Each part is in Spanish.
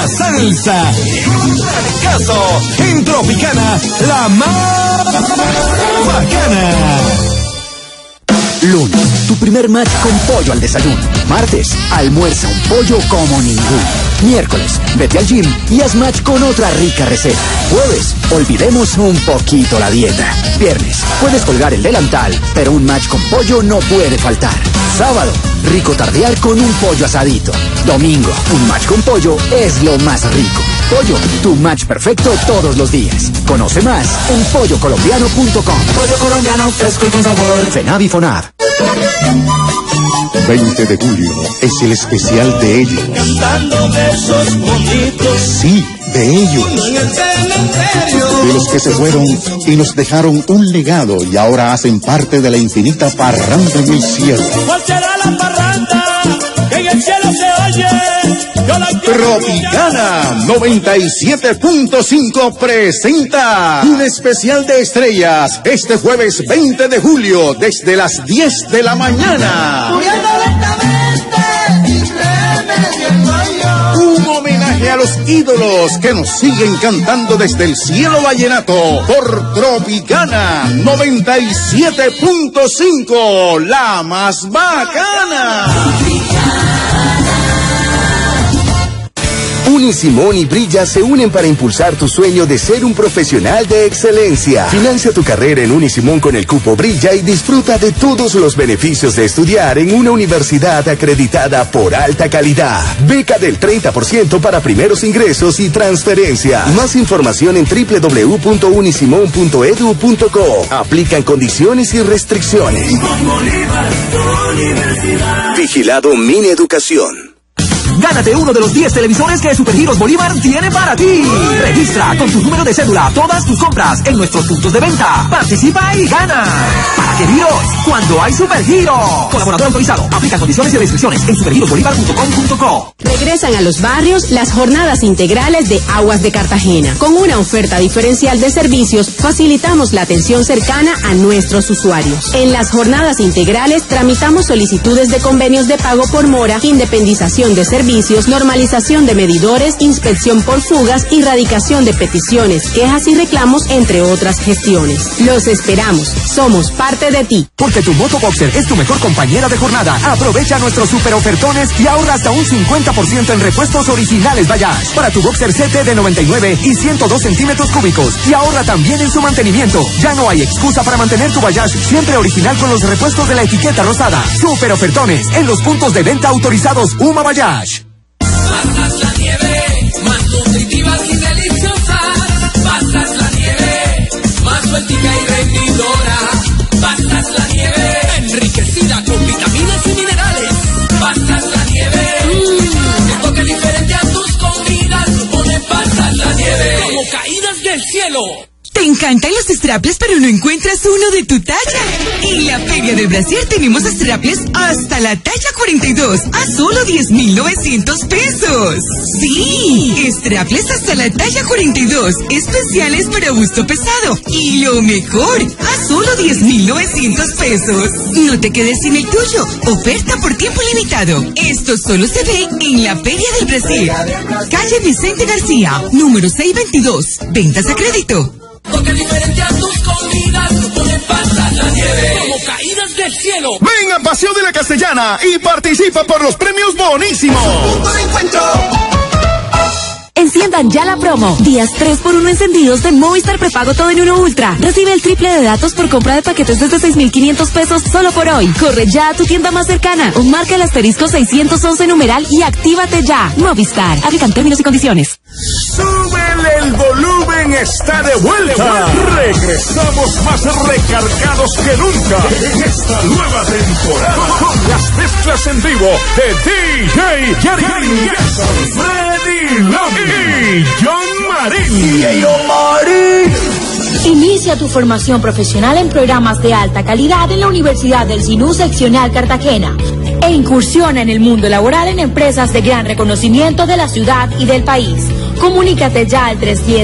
salsa. Caso en Tropicana, la más bacana. Lunes, tu primer match con pollo al desayuno. Martes, almuerza un pollo como ninguno. Miércoles, vete al gym y haz match con otra rica receta. Jueves, olvidemos un poquito la dieta. Viernes, puedes colgar el delantal, pero un match con pollo no puede faltar. Sábado, rico tardear con un pollo asadito. Domingo, un match con pollo es lo más rico. Pollo, tu match perfecto todos los días. Conoce más en pollocolombiano.com. Pollo colombiano fresco y con sabor. FENAVI FONAV. 20 de julio es el especial de ellos. Cantando besos bonitos. Sí, de ellos. En el cementerio. De los que se fueron y nos dejaron un legado y ahora hacen parte de la infinita parranda en el cielo. ¿Cuál será la parranda que en el cielo se oye? Tropicana 97.5 presenta un especial de estrellas este jueves 20 de julio desde las 10 de la mañana. Un homenaje a los ídolos que nos siguen cantando desde el cielo vallenato por Tropicana 97.5, la más bacana. Unisimón y Brilla se unen para impulsar tu sueño de ser un profesional de excelencia. Financia tu carrera en Unisimón con el cupo Brilla y disfruta de todos los beneficios de estudiar en una universidad acreditada por alta calidad. Beca del 30% para primeros ingresos y transferencia. Más información en www.unisimon.edu.co. Aplican condiciones y restricciones. Vigilado Mineducación. Gánate uno de los 10 televisores que Supergiros Bolívar tiene para ti. Registra con tu número de cédula todas tus compras en nuestros puntos de venta. Participa y gana. ¿Para qué giros? Cuando hay Supergiros. Colaborador autorizado. Aplica condiciones y restricciones en supergirosbolívar.com.co. Regresan a los barrios las jornadas integrales de Aguas de Cartagena. Con una oferta diferencial de servicios, facilitamos la atención cercana a nuestros usuarios. En las jornadas integrales tramitamos solicitudes de convenios de pago por mora, independización de servicios, normalización de medidores, inspección por fugas y radicación de peticiones, quejas y reclamos, entre otras gestiones. Los esperamos. Somos parte de ti. Porque tu Moto Boxer es tu mejor compañera de jornada. Aprovecha nuestros super ofertones y ahorra hasta un 50% en repuestos originales Bayash. Para tu Boxer CT de 99 y 102 centímetros cúbicos. Y ahorra también en su mantenimiento. Ya no hay excusa para mantener tu Bayash siempre original con los repuestos de la etiqueta rosada. Super ofertones en los puntos de venta autorizados Uma Bayash. Pasas la nieve, más nutritivas y deliciosas. Pasas la nieve, más sueltica y rendidora. Pasas la nieve, enriquecida con vitaminas y minerales. Pasas la nieve, el toque diferente a tus comidas. Pone pasas la nieve, como caídas del cielo. Te encantan los straples, pero no encuentras uno de tu talla. En la Feria del Brasier tenemos straples hasta la talla 42 a solo 10,900 pesos. Sí, straples hasta la talla 42, especiales para busto pesado. Y lo mejor, a solo 10,900 pesos. No te quedes sin el tuyo. Oferta por tiempo limitado. Esto solo se ve en la Feria del Brasier. Calle Vicente García, número 622. Ventas a crédito. Toque diferente a tus comidas, pone pasas la nieve, como caídas del cielo. Ven a Paseo de la Castellana y participa por los premios bonísimos. Punto de encuentro. Enciendan ya la promo. Días 3x1 encendidos de Movistar Prepago Todo en 1 Ultra. Recibe el triple de datos por compra de paquetes desde 6,500 pesos solo por hoy. Corre ya a tu tienda más cercana o marca el asterisco 611 numeral y actívate ya. Movistar. Aplican términos y condiciones. ¡Súbele el volumen! ¡Está de vuelta! Regresamos más recargados que nunca en esta nueva temporada con las mezclas en vivo de DJ Jerry Jackson, Freddy Love y John Marín. Inicia tu formación profesional en programas de alta calidad en la Universidad del Sinú Seccional Cartagena e incursiona en el mundo laboral en empresas de gran reconocimiento de la ciudad y del país. Comunícate ya al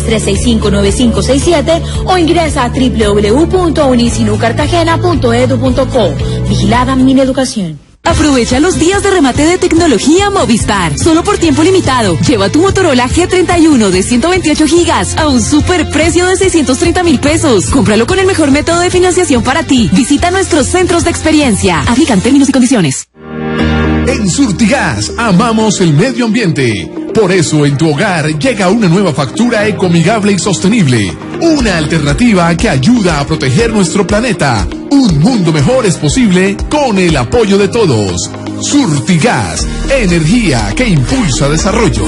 310-365-9567 o ingresa a www.unisinucartagena.edu.co. Vigilada Mineducación. Aprovecha los días de remate de tecnología Movistar. Solo por tiempo limitado. Lleva tu Motorola G31 de 128 gigas a un super precio de 630,000 pesos. Cómpralo con el mejor método de financiación para ti. Visita nuestros centros de experiencia. Aplican términos y condiciones. En Surtigas amamos el medio ambiente. Por eso en tu hogar llega una nueva factura ecoamigable y sostenible. Una alternativa que ayuda a proteger nuestro planeta. Un mundo mejor es posible con el apoyo de todos. Surtigas, energía que impulsa desarrollo.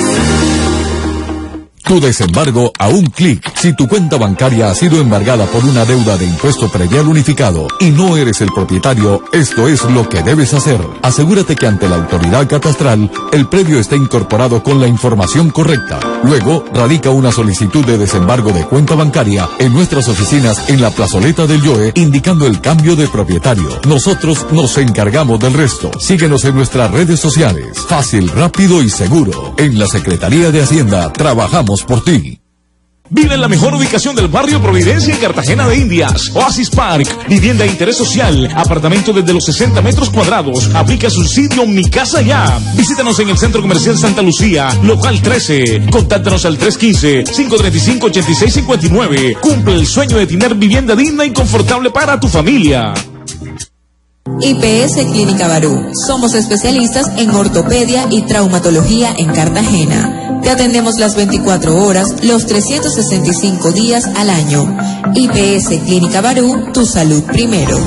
Tu desembargo a un clic. Si tu cuenta bancaria ha sido embargada por una deuda de impuesto predial unificado y no eres el propietario, esto es lo que debes hacer. Asegúrate que ante la autoridad catastral, el predio esté incorporado con la información correcta. Luego, radica una solicitud de desembargo de cuenta bancaria en nuestras oficinas en la plazoleta del Yoe, indicando el cambio de propietario. Nosotros nos encargamos del resto. Síguenos en nuestras redes sociales. Fácil, rápido y seguro. En la Secretaría de Hacienda trabajamos por ti. Vive en la mejor ubicación del barrio Providencia en Cartagena de Indias. Oasis Park, vivienda de interés social, apartamento desde los 60 metros cuadrados. Aplica subsidio Mi Casa Ya. Visítanos en el Centro Comercial Santa Lucía, local 13. Contáctanos al 315-535-8659. Cumple el sueño de tener vivienda digna y confortable para tu familia. IPS Clínica Barú. Somos especialistas en ortopedia y traumatología en Cartagena. Te atendemos las 24 horas, los 365 días al año. IPS Clínica Barú, tu salud primero.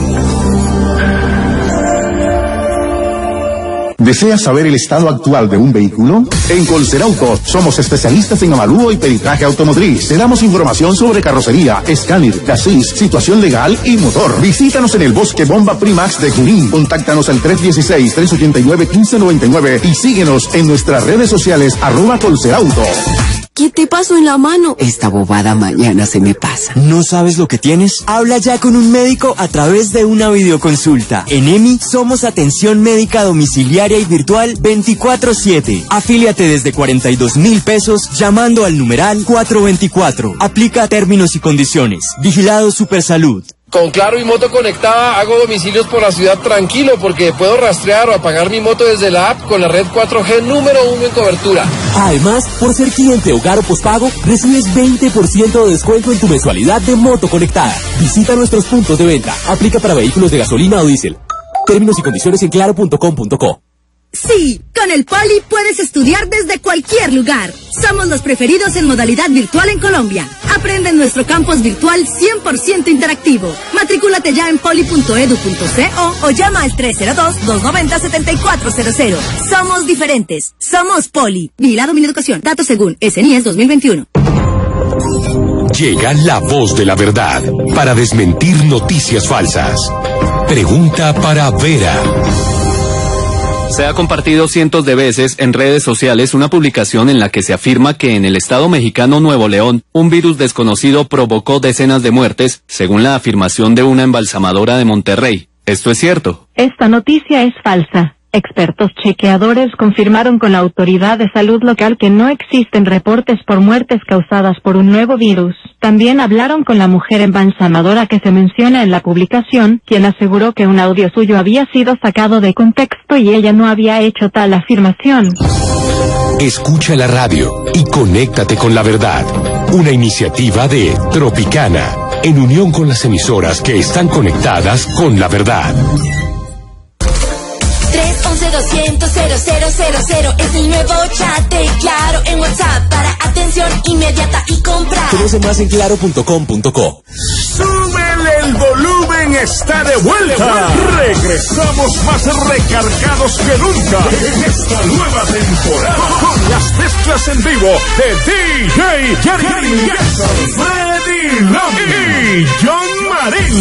¿Deseas saber el estado actual de un vehículo? En Colserauto somos especialistas en avalúo y peritaje automotriz. Te damos información sobre carrocería, escáner, chasis, situación legal y motor. Visítanos en el Bosque Bomba Primax de Junín. Contáctanos al 316-389-1599 y síguenos en nuestras redes sociales @Colserauto. ¿Qué te pasó en la mano? Esta bobada mañana se me pasa. ¿No sabes lo que tienes? Habla ya con un médico a través de una videoconsulta. En EMI somos atención médica domiciliaria y virtual 24/7. Afíliate desde 42,000 pesos llamando al numeral 424. Aplica términos y condiciones. Vigilado Supersalud. Con Claro y Moto Conectada hago domicilios por la ciudad tranquilo porque puedo rastrear o apagar mi moto desde la app con la red 4G número 1 en cobertura. Además, por ser cliente Hogar o Postpago, recibes 20% de descuento en tu mensualidad de Moto Conectada. Visita nuestros puntos de venta. Aplica para vehículos de gasolina o diésel. Términos y condiciones en claro.com.co. Sí, con el Poli puedes estudiar desde cualquier lugar. Somos los preferidos en modalidad virtual en Colombia. Aprende en nuestro campus virtual 100% interactivo. Matrículate ya en poli.edu.co o llama al 302-290-7400. Somos diferentes. Somos Poli. Vigilado Mineducación. Datos según SNIES 2021. Llega la voz de la verdad para desmentir noticias falsas. Pregunta para Vera. Se ha compartido cientos de veces en redes sociales una publicación en la que se afirma que en el estado mexicano Nuevo León, un virus desconocido provocó decenas de muertes, según la afirmación de una embalsamadora de Monterrey. ¿Esto es cierto? Esta noticia es falsa. Expertos chequeadores confirmaron con la autoridad de salud local que no existen reportes por muertes causadas por un nuevo virus. También hablaron con la mujer embalsamadora que se menciona en la publicación, quien aseguró que un audio suyo había sido sacado de contexto y ella no había hecho tal afirmación. Escucha la radio y conéctate con la verdad. Una iniciativa de Tropicana, en unión con las emisoras que están conectadas con la verdad. 311-200-0000 es el nuevo chat de Claro en WhatsApp para atención inmediata y compra. Conoce más en claro.com.co. ¡Súbele el volumen! ¡Está de vuelta! Regresamos más recargados que nunca en esta nueva temporada con las mezclas en vivo de DJ Jerry, Freddy Lam y John Marín.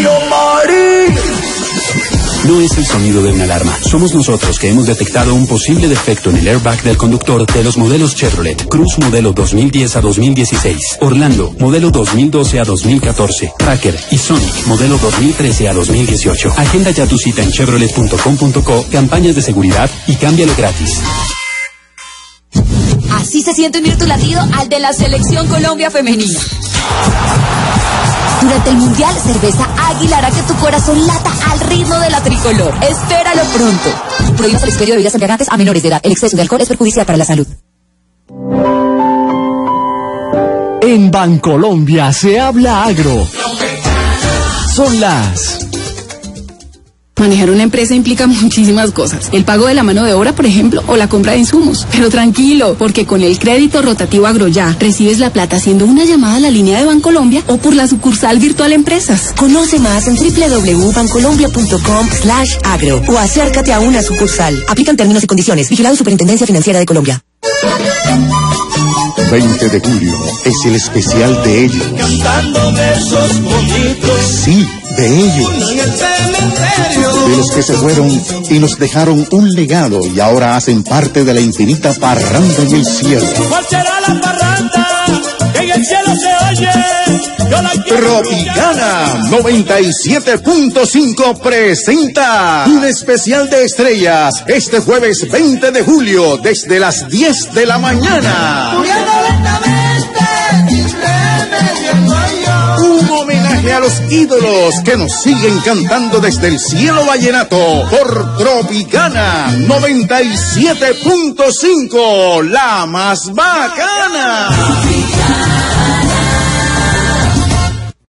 No es el sonido de una alarma. Somos nosotros que hemos detectado un posible defecto en el airbag del conductor de los modelos Chevrolet Cruz modelo 2010 a 2016, Orlando modelo 2012 a 2014, Tracker y Sonic modelo 2013 a 2018. Agenda ya tu cita en chevrolet.com.co, campañas de seguridad y cámbialo gratis. Así se siente unir tu latido al de la Selección Colombia Femenina. Durante el Mundial, Cerveza Águila hará que tu corazón lata al ritmo de la tricolor. Espéralo pronto. Prohíbas el expendio de bebidas embriagantes a menores de edad. El exceso de alcohol es perjudicial para la salud. En Bancolombia se habla agro. Son las... Manejar una empresa implica muchísimas cosas. El pago de la mano de obra, por ejemplo, o la compra de insumos. Pero tranquilo, porque con el crédito rotativo AgroYa recibes la plata haciendo una llamada a la línea de Bancolombia o por la sucursal virtual Empresas. Conoce más en www.bancolombia.com/agro o acércate a una sucursal. Aplican términos y condiciones. Vigilado Superintendencia Financiera de Colombia. 20 de julio es el especial de ellos. Cantando versos bonitos. Sí, de ellos. De los que se fueron y nos dejaron un legado y ahora hacen parte de la infinita parranda en el cielo. ¿Cuál será la parranda que en el cielo se oye? Tropicana 97.5 presenta un especial de estrellas este jueves 20 de julio desde las 10 de la mañana. Un homenaje a los ídolos que nos siguen cantando desde el cielo vallenato por Tropicana 97.5, la más bacana.